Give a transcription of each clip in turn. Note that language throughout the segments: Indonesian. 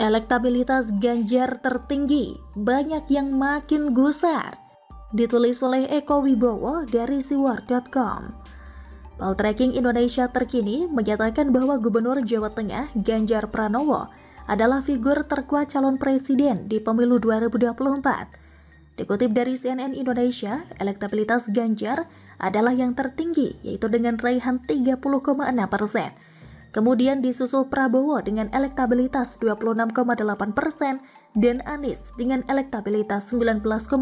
Elektabilitas Ganjar tertinggi, banyak yang makin gusar. Ditulis oleh Eko Wibowo dari siwar.com. Poltreking Indonesia terkini menyatakan bahwa Gubernur Jawa Tengah Ganjar Pranowo adalah figur terkuat calon presiden di pemilu 2024. Dikutip dari CNN Indonesia, elektabilitas Ganjar adalah yang tertinggi, yaitu dengan raihan 30,6%. Kemudian disusul Prabowo dengan elektabilitas 26,8% dan Anies dengan elektabilitas 19,8%.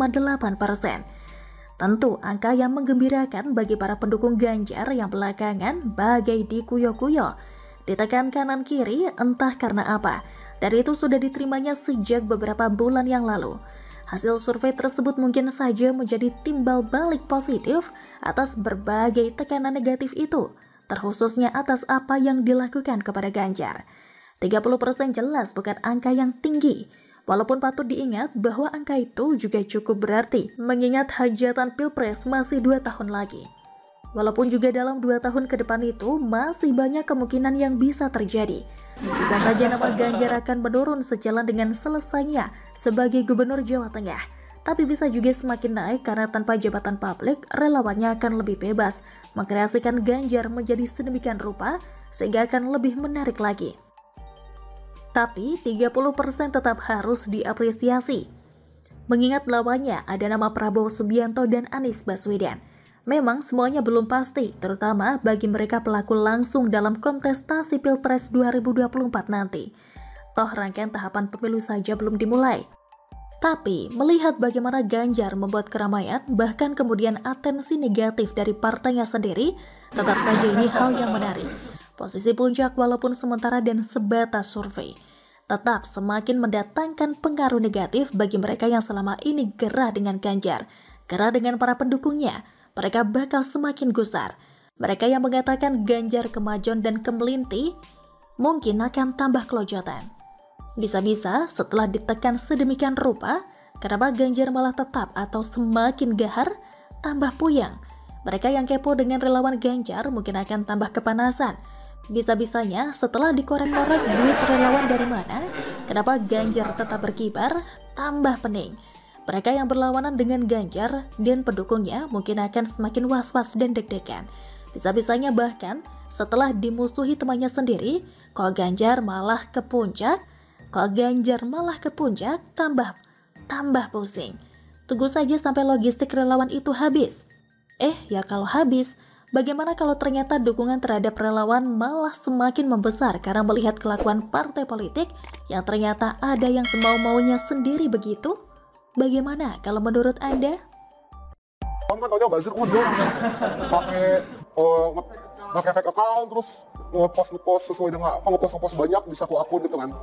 Tentu angka yang menggembirakan bagi para pendukung Ganjar yang belakangan bagai dikuyo-kuyo, ditekan kanan kiri entah karena apa. Dari itu sudah diterimanya sejak beberapa bulan yang lalu. Hasil survei tersebut mungkin saja menjadi timbal balik positif atas berbagai tekanan negatif itu, terkhususnya atas apa yang dilakukan kepada Ganjar. 30% jelas bukan angka yang tinggi, walaupun patut diingat bahwa angka itu juga cukup berarti, mengingat hajatan Pilpres masih 2 tahun lagi. Walaupun juga dalam 2 tahun ke depan itu masih banyak kemungkinan yang bisa terjadi. Bisa saja nama Ganjar akan menurun sejalan dengan selesainya sebagai Gubernur Jawa Tengah. Tapi bisa juga semakin naik karena tanpa jabatan publik, relawannya akan lebih bebas mengkreasikan Ganjar menjadi sedemikian rupa sehingga akan lebih menarik lagi. Tapi 30% tetap harus diapresiasi. Mengingat lawannya ada nama Prabowo Subianto dan Anies Baswedan. Memang semuanya belum pasti, terutama bagi mereka pelaku langsung dalam kontestasi Pilpres 2024 nanti. Toh rangkaian tahapan pemilu saja belum dimulai. Tapi, melihat bagaimana Ganjar membuat keramaian, bahkan kemudian atensi negatif dari partainya sendiri, tetap saja ini hal yang menarik. Posisi puncak walaupun sementara dan sebatas survei, tetap semakin mendatangkan pengaruh negatif bagi mereka yang selama ini gerah dengan Ganjar, gerah dengan para pendukungnya. Mereka bakal semakin gusar. Mereka yang mengatakan Ganjar kemajon dan kemelinti, mungkin akan tambah kelojotan. Bisa-bisa setelah ditekan sedemikian rupa, kenapa Ganjar malah tetap atau semakin gahar, tambah puyeng. Mereka yang kepo dengan relawan Ganjar mungkin akan tambah kepanasan. Bisa-bisanya setelah dikorek-korek duit relawan dari mana, kenapa Ganjar tetap berkibar, tambah pening. Mereka yang berlawanan dengan Ganjar dan pendukungnya mungkin akan semakin was-was dan deg-degan. Bisa-bisanya bahkan setelah dimusuhi temannya sendiri, kok Ganjar malah ke puncak, tambah pusing. Tunggu saja sampai logistik relawan itu habis. Ya kalau habis, bagaimana kalau ternyata dukungan terhadap relawan malah semakin membesar karena melihat kelakuan partai politik yang ternyata ada yang semau-maunya sendiri begitu? Bagaimana kalau menurut Anda? Kan taunya buzzer, dia orangnya pakai fake account terus ngepost sesuai dengan ngepost banyak di satu akun gitu kan.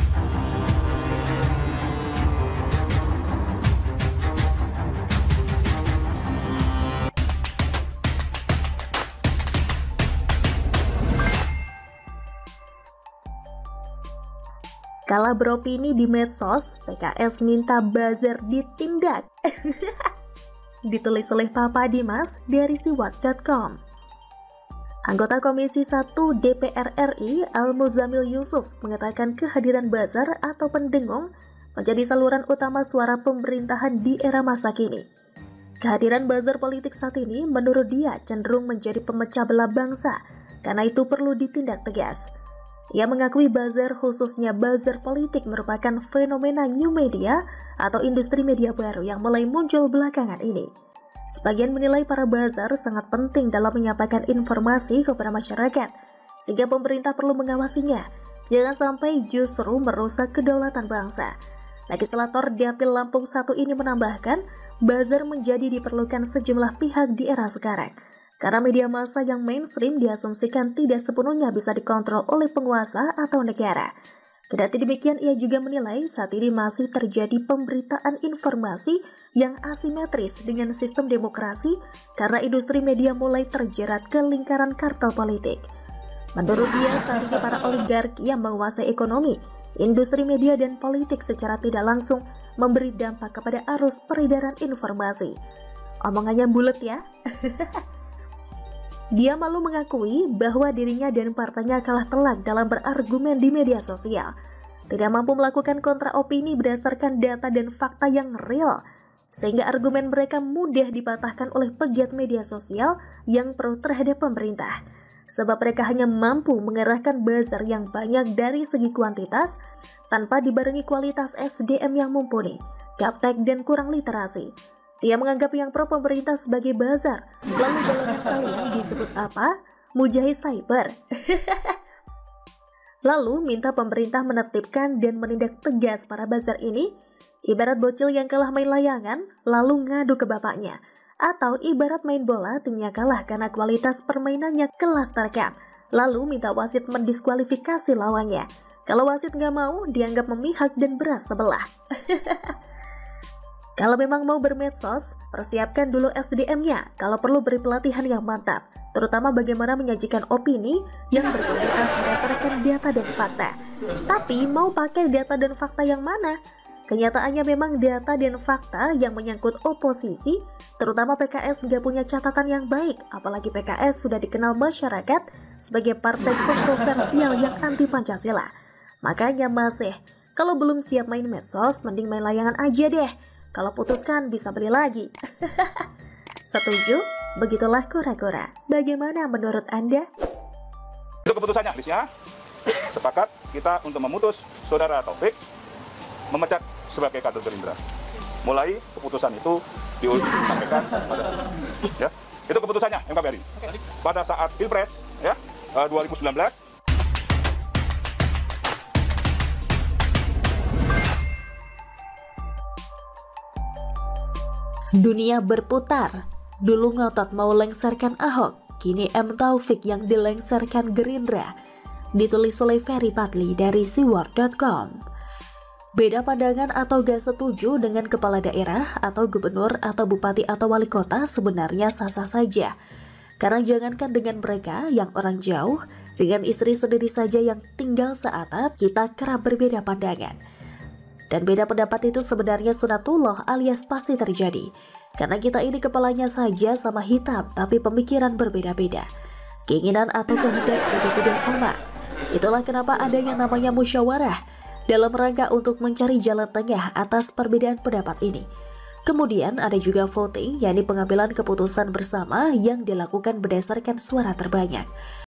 Kala beropini di medsos, PKS minta buzzer ditindak. Ditulis oleh Papa Dimas dari siwar.com. Anggota Komisi 1 DPR RI Al-Muzamil Yusuf mengatakan kehadiran buzzer atau pendengung menjadi saluran utama suara pemerintahan di era masa kini. Kehadiran buzzer politik saat ini menurut dia cenderung menjadi pemecah belah bangsa, karena itu perlu ditindak tegas. Ia mengakui buzzer, khususnya buzzer politik, merupakan fenomena new media atau industri media baru yang mulai muncul belakangan ini. Sebagian menilai para buzzer sangat penting dalam menyampaikan informasi kepada masyarakat, sehingga pemerintah perlu mengawasinya. Jangan sampai justru merusak kedaulatan bangsa. Legislator Dapil Lampung 1 ini menambahkan, buzzer menjadi diperlukan sejumlah pihak di era sekarang. Karena media massa yang mainstream diasumsikan tidak sepenuhnya bisa dikontrol oleh penguasa atau negara. Kendati demikian, ia juga menilai saat ini masih terjadi pemberitaan informasi yang asimetris dengan sistem demokrasi karena industri media mulai terjerat ke lingkaran kartel politik. Menurut dia, saat ini para oligarki yang menguasai ekonomi, industri media dan politik secara tidak langsung memberi dampak kepada arus peredaran informasi. Omongannya bulet ya. Dia malu mengakui bahwa dirinya dan partainya kalah telak dalam berargumen di media sosial. tidak mampu melakukan kontra opini berdasarkan data dan fakta yang real, sehingga argumen mereka mudah dipatahkan oleh pegiat media sosial yang pro terhadap pemerintah. Sebab mereka hanya mampu mengerahkan buzzer yang banyak dari segi kuantitas tanpa dibarengi kualitas SDM yang mumpuni, gaptek dan kurang literasi. Dia menganggap yang pro pemerintah sebagai buzzer. Lalu golongan kalian disebut apa? Mujahid cyber. Lalu minta pemerintah menertibkan dan menindak tegas para buzzer ini. Ibarat bocil yang kalah main layangan lalu ngadu ke bapaknya. Atau ibarat main bola timnya kalah karena kualitas permainannya kelas terkam, lalu minta wasit mendiskualifikasi lawannya. Kalau wasit nggak mau, dianggap memihak dan beras sebelah. Kalau memang mau bermedsos, persiapkan dulu SDM-nya. Kalau perlu beri pelatihan yang mantap, terutama bagaimana menyajikan opini yang berkualitas berdasarkan data dan fakta. Tapi mau pakai data dan fakta yang mana? Kenyataannya memang data dan fakta yang menyangkut oposisi, terutama PKS nggak punya catatan yang baik, apalagi PKS sudah dikenal masyarakat sebagai partai kontroversial yang anti Pancasila. Makanya masih, kalau belum siap main medsos, mending main layangan aja deh. Kalau putuskan bisa beli lagi. Setuju? Begitulah kura-kura. Bagaimana menurut Anda? Itu keputusannya, Lisya. Sepakat kita untuk memutus Saudara Taufik memecat sebagai kader Gerindra. Mulai keputusan itu disampaikan pada ya. Itu keputusannya MKBRI. Pada saat Pilpres ya 2019. Dunia berputar. Dulu ngotot mau lengserkan Ahok, kini M. Taufik yang dilengserkan Gerindra. Ditulis oleh Ferry Patli dari siwar.com. Beda pandangan atau gak setuju dengan kepala daerah atau gubernur atau bupati atau wali kota sebenarnya sah-sah saja. Karena jangankan dengan mereka yang orang jauh, dengan istri sendiri saja yang tinggal seatap, kita kerap berbeda pandangan. Dan beda pendapat itu sebenarnya sunatullah alias pasti terjadi. Karena kita ini kepalanya saja sama hitam, tapi pemikiran berbeda-beda. Keinginan atau kehendak juga tidak sama. Itulah kenapa ada yang namanya musyawarah, dalam rangka untuk mencari jalan tengah atas perbedaan pendapat ini. Kemudian ada juga voting, yakni pengambilan keputusan bersama yang dilakukan berdasarkan suara terbanyak.